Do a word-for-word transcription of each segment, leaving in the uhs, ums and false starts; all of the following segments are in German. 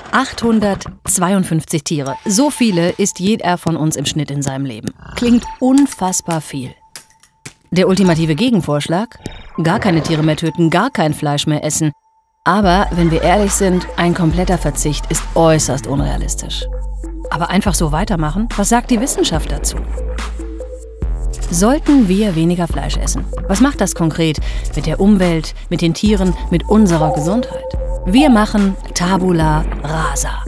achthundertzweiundfünfzig Tiere. So viele isst jeder von uns im Schnitt in seinem Leben. Klingt unfassbar viel. Der ultimative Gegenvorschlag? Gar keine Tiere mehr töten, gar kein Fleisch mehr essen. Aber, wenn wir ehrlich sind, ein kompletter Verzicht ist äußerst unrealistisch. Aber einfach so weitermachen? Was sagt die Wissenschaft dazu? Sollten wir weniger Fleisch essen? Was macht das konkret mit der Umwelt, mit den Tieren, mit unserer Gesundheit? Wir machen Tabula rasa.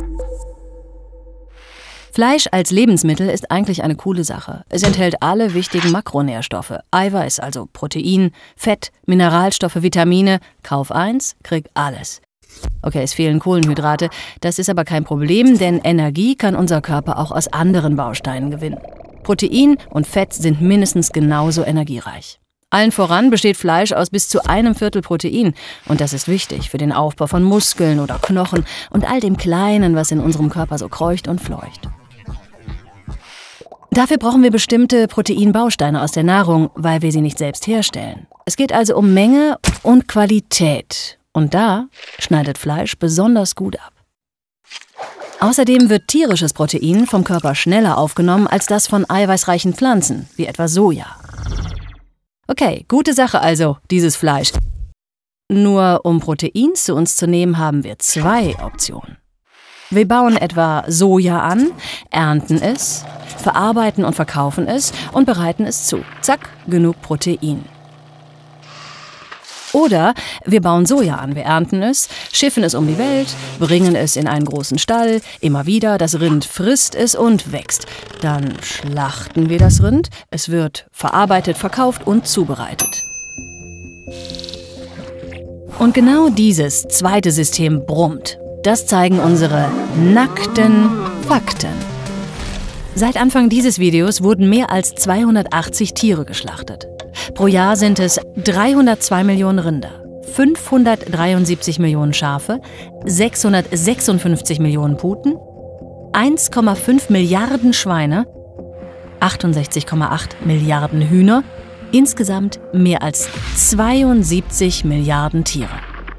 Fleisch als Lebensmittel ist eigentlich eine coole Sache. Es enthält alle wichtigen Makronährstoffe. Eiweiß, also Protein, Fett, Mineralstoffe, Vitamine. Kauf eins, krieg alles. Okay, es fehlen Kohlenhydrate. Das ist aber kein Problem, denn Energie kann unser Körper auch aus anderen Bausteinen gewinnen. Protein und Fett sind mindestens genauso energiereich. Allen voran besteht Fleisch aus bis zu einem Viertel Protein. Und das ist wichtig für den Aufbau von Muskeln oder Knochen und all dem Kleinen, was in unserem Körper so kreucht und fleucht. Dafür brauchen wir bestimmte Proteinbausteine aus der Nahrung, weil wir sie nicht selbst herstellen. Es geht also um Menge und Qualität. Und da schneidet Fleisch besonders gut ab. Außerdem wird tierisches Protein vom Körper schneller aufgenommen als das von eiweißreichen Pflanzen, wie etwa Soja. Okay, gute Sache also, dieses Fleisch. Nur um Protein zu uns zu nehmen, haben wir zwei Optionen. Wir bauen etwa Soja an, ernten es, verarbeiten und verkaufen es und bereiten es zu. Zack, genug Protein. Oder wir bauen Soja an, wir ernten es, schiffen es um die Welt, bringen es in einen großen Stall, immer wieder, das Rind frisst es und wächst. Dann schlachten wir das Rind, es wird verarbeitet, verkauft und zubereitet. Und genau dieses zweite System brummt. Das zeigen unsere nackten Fakten. Seit Anfang dieses Videos wurden mehr als zweihundertachtzig Tiere geschlachtet. Pro Jahr sind es dreihundertzwei Millionen Rinder, fünfhundertdreiundsiebzig Millionen Schafe, sechshundertsechsundfünfzig Millionen Puten, eins Komma fünf Milliarden Schweine, achtundsechzig Komma acht Milliarden Hühner, insgesamt mehr als zweiundsiebzig Milliarden Tiere.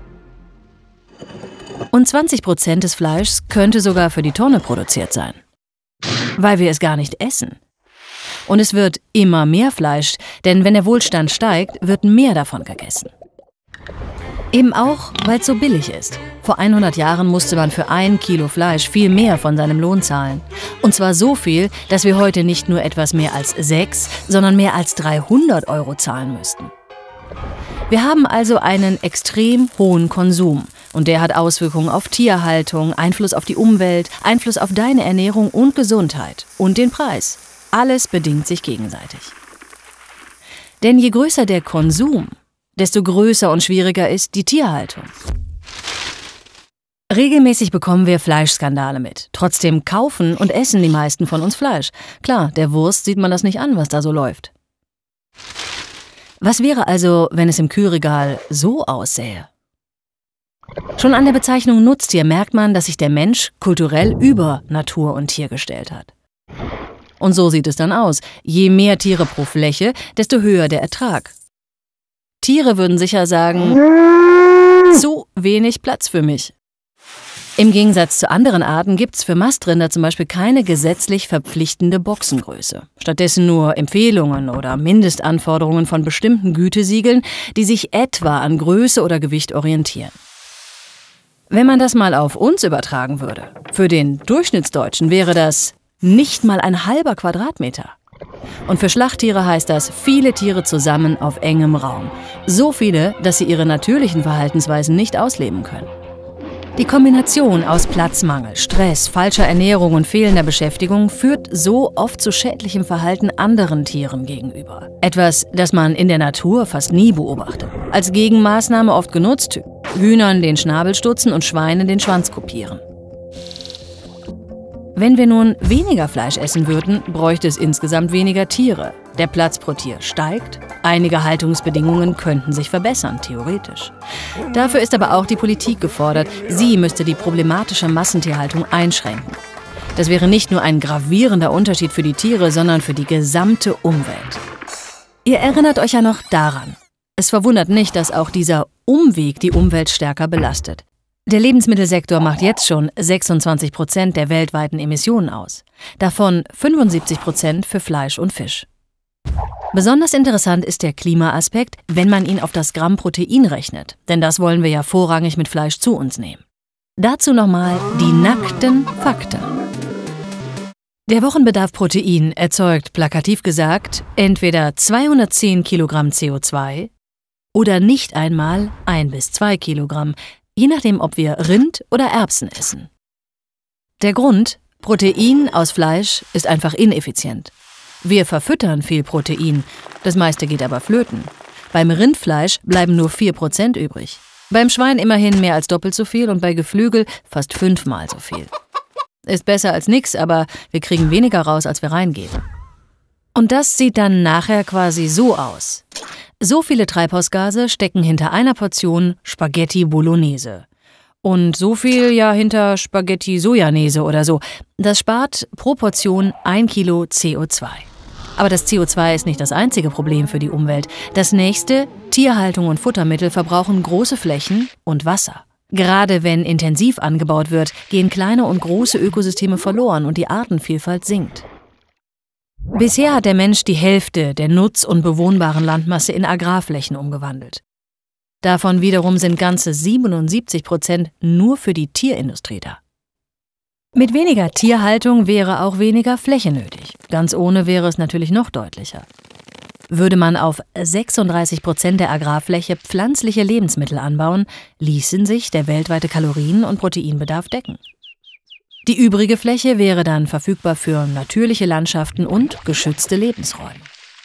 Und zwanzig Prozent des Fleischs könnte sogar für die Tonne produziert sein, weil wir es gar nicht essen. Und es wird immer mehr Fleisch, denn wenn der Wohlstand steigt, wird mehr davon gegessen. Eben auch, weil es so billig ist. Vor hundert Jahren musste man für ein Kilo Fleisch viel mehr von seinem Lohn zahlen. Und zwar so viel, dass wir heute nicht nur etwas mehr als sechs, sondern mehr als dreihundert Euro zahlen müssten. Wir haben also einen extrem hohen Konsum. Und der hat Auswirkungen auf Tierhaltung, Einfluss auf die Umwelt, Einfluss auf deine Ernährung und Gesundheit und den Preis. Alles bedingt sich gegenseitig. Denn je größer der Konsum, desto größer und schwieriger ist die Tierhaltung. Regelmäßig bekommen wir Fleischskandale mit. Trotzdem kaufen und essen die meisten von uns Fleisch. Klar, der Wurst sieht man das nicht an, was da so läuft. Was wäre also, wenn es im Kühlregal so aussähe? Schon an der Bezeichnung Nutztier merkt man, dass sich der Mensch kulturell über Natur und Tier gestellt hat. Und so sieht es dann aus. Je mehr Tiere pro Fläche, desto höher der Ertrag. Tiere würden sicher sagen, zu wenig Platz für mich. Im Gegensatz zu anderen Arten gibt es für Mastrinder zum Beispiel keine gesetzlich verpflichtende Boxengröße. Stattdessen nur Empfehlungen oder Mindestanforderungen von bestimmten Gütesiegeln, die sich etwa an Größe oder Gewicht orientieren. Wenn man das mal auf uns übertragen würde, für den Durchschnittsdeutschen wäre das nicht mal ein halber Quadratmeter. Und für Schlachttiere heißt das viele Tiere zusammen auf engem Raum. So viele, dass sie ihre natürlichen Verhaltensweisen nicht ausleben können. Die Kombination aus Platzmangel, Stress, falscher Ernährung und fehlender Beschäftigung führt so oft zu schädlichem Verhalten anderen Tieren gegenüber. Etwas, das man in der Natur fast nie beobachtet. Als Gegenmaßnahme oft genutzt, Hühnern den Schnabel stutzen und Schweinen den Schwanz kopieren. Wenn wir nun weniger Fleisch essen würden, bräuchte es insgesamt weniger Tiere. Der Platz pro Tier steigt, einige Haltungsbedingungen könnten sich verbessern, theoretisch. Dafür ist aber auch die Politik gefordert. Sie müsste die problematische Massentierhaltung einschränken. Das wäre nicht nur ein gravierender Unterschied für die Tiere, sondern für die gesamte Umwelt. Ihr erinnert euch ja noch daran. Es verwundert nicht, dass auch dieser Umweg die Umwelt stärker belastet. Der Lebensmittelsektor macht jetzt schon sechsundzwanzig Prozent der weltweiten Emissionen aus, davon fünfundsiebzig Prozent für Fleisch und Fisch. Besonders interessant ist der Klimaaspekt, wenn man ihn auf das Gramm Protein rechnet, denn das wollen wir ja vorrangig mit Fleisch zu uns nehmen. Dazu nochmal die nackten Fakten. Der Wochenbedarf Protein erzeugt, plakativ gesagt, entweder zweihundertzehn Kilogramm C O zwei oder nicht einmal ein bis zwei Kilogramm, je nachdem, ob wir Rind oder Erbsen essen. Der Grund: Protein aus Fleisch ist einfach ineffizient. Wir verfüttern viel Protein, das meiste geht aber flöten. Beim Rindfleisch bleiben nur vier Prozent übrig. Beim Schwein immerhin mehr als doppelt so viel und bei Geflügel fast fünfmal so viel. Ist besser als nix, aber wir kriegen weniger raus, als wir reingeben. Und das sieht dann nachher quasi so aus. So viele Treibhausgase stecken hinter einer Portion Spaghetti Bolognese. Und so viel ja hinter Spaghetti Sojanese oder so. Das spart pro Portion ein Kilo C O zwei. Aber das C O zwei ist nicht das einzige Problem für die Umwelt. Das nächste: Tierhaltung und Futtermittel verbrauchen große Flächen und Wasser. Gerade wenn intensiv angebaut wird, gehen kleine und große Ökosysteme verloren und die Artenvielfalt sinkt. Bisher hat der Mensch die Hälfte der nutz- und bewohnbaren Landmasse in Agrarflächen umgewandelt. Davon wiederum sind ganze siebenundsiebzig Prozent nur für die Tierindustrie da. Mit weniger Tierhaltung wäre auch weniger Fläche nötig. Ganz ohne wäre es natürlich noch deutlicher. Würde man auf sechsunddreißig Prozent der Agrarfläche pflanzliche Lebensmittel anbauen, ließen sich der weltweite Kalorien- und Proteinbedarf decken. Die übrige Fläche wäre dann verfügbar für natürliche Landschaften und geschützte Lebensräume.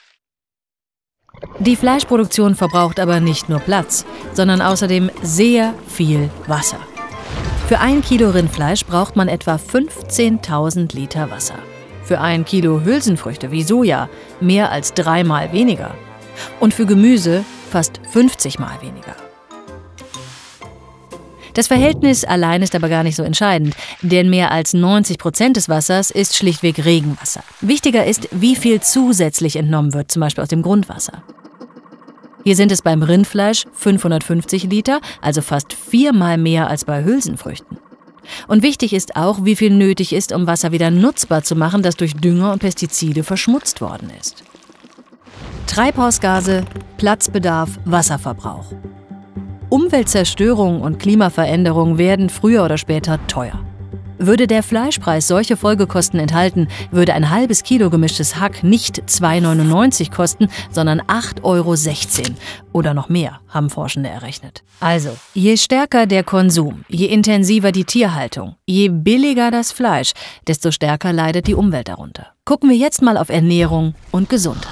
Die Fleischproduktion verbraucht aber nicht nur Platz, sondern außerdem sehr viel Wasser. Für ein Kilo Rindfleisch braucht man etwa fünfzehntausend Liter Wasser. Für ein Kilo Hülsenfrüchte wie Soja mehr als dreimal weniger. Und für Gemüse fast fünfzig Mal weniger. Das Verhältnis allein ist aber gar nicht so entscheidend, denn mehr als neunzig Prozent des Wassers ist schlichtweg Regenwasser. Wichtiger ist, wie viel zusätzlich entnommen wird, zum Beispiel aus dem Grundwasser. Hier sind es beim Rindfleisch fünfhundertfünfzig Liter, also fast viermal mehr als bei Hülsenfrüchten. Und wichtig ist auch, wie viel nötig ist, um Wasser wieder nutzbar zu machen, das durch Dünger und Pestizide verschmutzt worden ist. Treibhausgase, Platzbedarf, Wasserverbrauch. Umweltzerstörung und Klimaveränderung werden früher oder später teuer. Würde der Fleischpreis solche Folgekosten enthalten, würde ein halbes Kilo gemischtes Hack nicht zwei Euro neunundneunzig kosten, sondern acht Euro sechzehn oder noch mehr, haben Forschende errechnet. Also, je stärker der Konsum, je intensiver die Tierhaltung, je billiger das Fleisch, desto stärker leidet die Umwelt darunter. Gucken wir jetzt mal auf Ernährung und Gesundheit.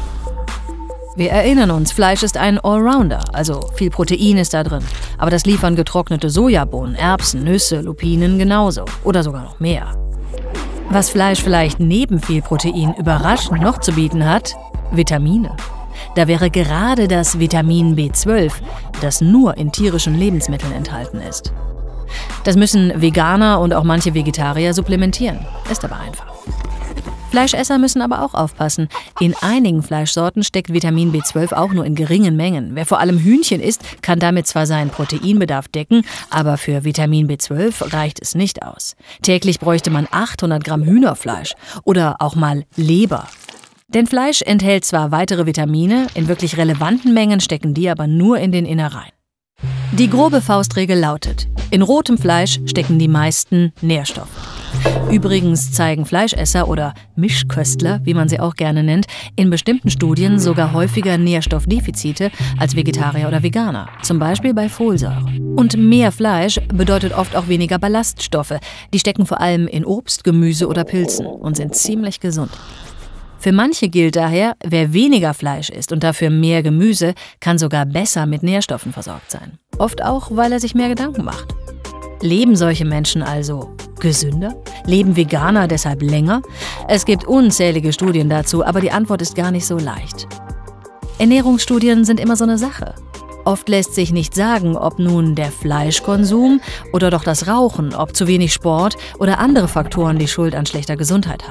Wir erinnern uns, Fleisch ist ein Allrounder, also viel Protein ist da drin. Aber das liefern getrocknete Sojabohnen, Erbsen, Nüsse, Lupinen genauso oder sogar noch mehr. Was Fleisch vielleicht neben viel Protein überraschend noch zu bieten hat: Vitamine. Da wäre gerade das Vitamin B zwölf, das nur in tierischen Lebensmitteln enthalten ist. Das müssen Veganer und auch manche Vegetarier supplementieren. Ist aber einfach. Fleischesser müssen aber auch aufpassen. In einigen Fleischsorten steckt Vitamin B zwölf auch nur in geringen Mengen. Wer vor allem Hühnchen isst, kann damit zwar seinen Proteinbedarf decken, aber für Vitamin B zwölf reicht es nicht aus. Täglich bräuchte man achthundert Gramm Hühnerfleisch oder auch mal Leber. Denn Fleisch enthält zwar weitere Vitamine, in wirklich relevanten Mengen stecken die aber nur in den Innereien. Die grobe Faustregel lautet: In rotem Fleisch stecken die meisten Nährstoffe. Übrigens zeigen Fleischesser oder Mischköstler, wie man sie auch gerne nennt, in bestimmten Studien sogar häufiger Nährstoffdefizite als Vegetarier oder Veganer, zum Beispiel bei Folsäure. Und mehr Fleisch bedeutet oft auch weniger Ballaststoffe. Die stecken vor allem in Obst, Gemüse oder Pilzen und sind ziemlich gesund. Für manche gilt daher, wer weniger Fleisch isst und dafür mehr Gemüse, kann sogar besser mit Nährstoffen versorgt sein. Oft auch, weil er sich mehr Gedanken macht. Leben solche Menschen also gesünder? Leben Veganer deshalb länger? Es gibt unzählige Studien dazu, aber die Antwort ist gar nicht so leicht. Ernährungsstudien sind immer so eine Sache. Oft lässt sich nicht sagen, ob nun der Fleischkonsum oder doch das Rauchen, ob zu wenig Sport oder andere Faktoren die Schuld an schlechter Gesundheit haben.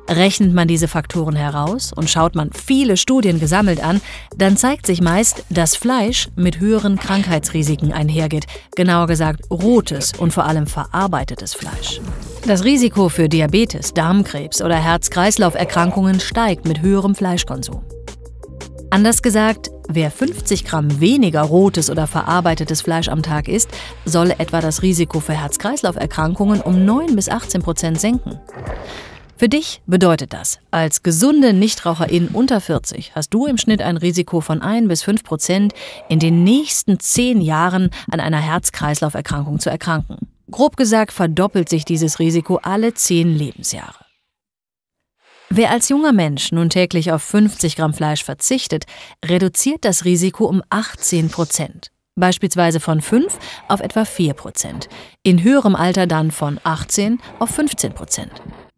Rechnet man diese Faktoren heraus und schaut man viele Studien gesammelt an, dann zeigt sich meist, dass Fleisch mit höheren Krankheitsrisiken einhergeht, genauer gesagt rotes und vor allem verarbeitetes Fleisch. Das Risiko für Diabetes, Darmkrebs oder Herz-Kreislauf-Erkrankungen steigt mit höherem Fleischkonsum. Anders gesagt, wer fünfzig Gramm weniger rotes oder verarbeitetes Fleisch am Tag isst, solle etwa das Risiko für Herz-Kreislauf-Erkrankungen um neun bis achtzehn Prozent senken. Für dich bedeutet das, als gesunde Nichtraucherin unter vierzig hast du im Schnitt ein Risiko von ein bis fünf Prozent in den nächsten zehn Jahren an einer Herz-Kreislauf-Erkrankung zu erkranken. Grob gesagt verdoppelt sich dieses Risiko alle zehn Lebensjahre. Wer als junger Mensch nun täglich auf fünfzig Gramm Fleisch verzichtet, reduziert das Risiko um achtzehn Prozent. Beispielsweise von fünf auf etwa vier Prozent. In höherem Alter dann von achtzehn auf fünfzehn Prozent.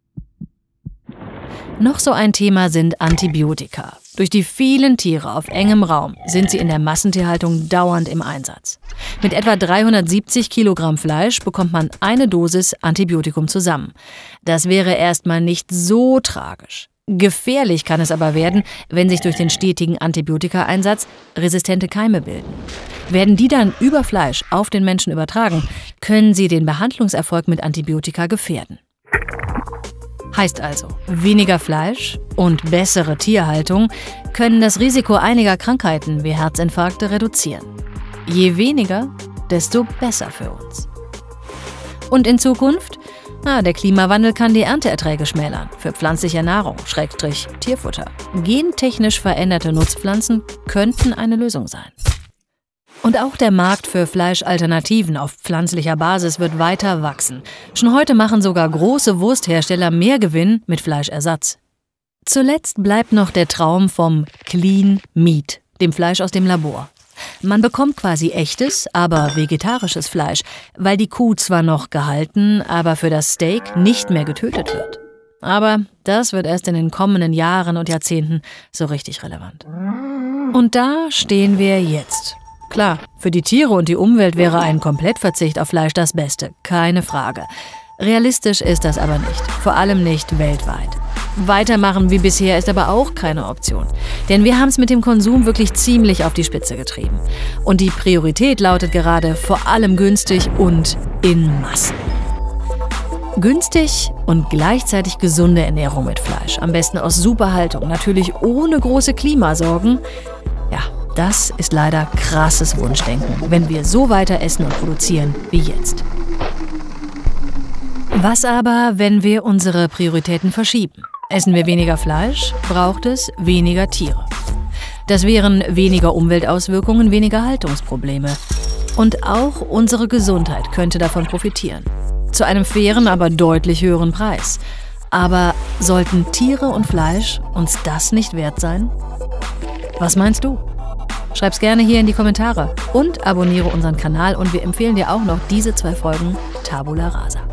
Noch so ein Thema sind Antibiotika. Durch die vielen Tiere auf engem Raum sind sie in der Massentierhaltung dauernd im Einsatz. Mit etwa dreihundertsiebzig Kilogramm Fleisch bekommt man eine Dosis Antibiotikum zusammen. Das wäre erstmal nicht so tragisch. Gefährlich kann es aber werden, wenn sich durch den stetigen Antibiotikaeinsatz resistente Keime bilden. Werden die dann über Fleisch auf den Menschen übertragen, können sie den Behandlungserfolg mit Antibiotika gefährden. Heißt also, weniger Fleisch und bessere Tierhaltung können das Risiko einiger Krankheiten wie Herzinfarkte reduzieren. Je weniger, desto besser für uns. Und in Zukunft? Ah, der Klimawandel kann die Ernteerträge schmälern für pflanzliche Nahrung, Schrägstrich Tierfutter. Gentechnisch veränderte Nutzpflanzen könnten eine Lösung sein. Und auch der Markt für Fleischalternativen auf pflanzlicher Basis wird weiter wachsen. Schon heute machen sogar große Wursthersteller mehr Gewinn mit Fleischersatz. Zuletzt bleibt noch der Traum vom Clean Meat, dem Fleisch aus dem Labor. Man bekommt quasi echtes, aber vegetarisches Fleisch, weil die Kuh zwar noch gehalten, aber für das Steak nicht mehr getötet wird. Aber das wird erst in den kommenden Jahren und Jahrzehnten so richtig relevant. Und da stehen wir jetzt. Klar, für die Tiere und die Umwelt wäre ein Komplettverzicht auf Fleisch das Beste, keine Frage. Realistisch ist das aber nicht, vor allem nicht weltweit. Weitermachen wie bisher ist aber auch keine Option, denn wir haben es mit dem Konsum wirklich ziemlich auf die Spitze getrieben. Und die Priorität lautet gerade vor allem günstig und in Massen. Günstig und gleichzeitig gesunde Ernährung mit Fleisch, am besten aus super Haltung, natürlich ohne große Klimasorgen. Ja, das ist leider krasses Wunschdenken, wenn wir so weiter essen und produzieren wie jetzt. Was aber, wenn wir unsere Prioritäten verschieben? Essen wir weniger Fleisch, braucht es weniger Tiere. Das wären weniger Umweltauswirkungen, weniger Haltungsprobleme. Und auch unsere Gesundheit könnte davon profitieren. Zu einem fairen, aber deutlich höheren Preis. Aber sollten Tiere und Fleisch uns das nicht wert sein? Was meinst du? Schreib's gerne hier in die Kommentare und abonniere unseren Kanal und wir empfehlen dir auch noch diese zwei Folgen Tabula Rasa.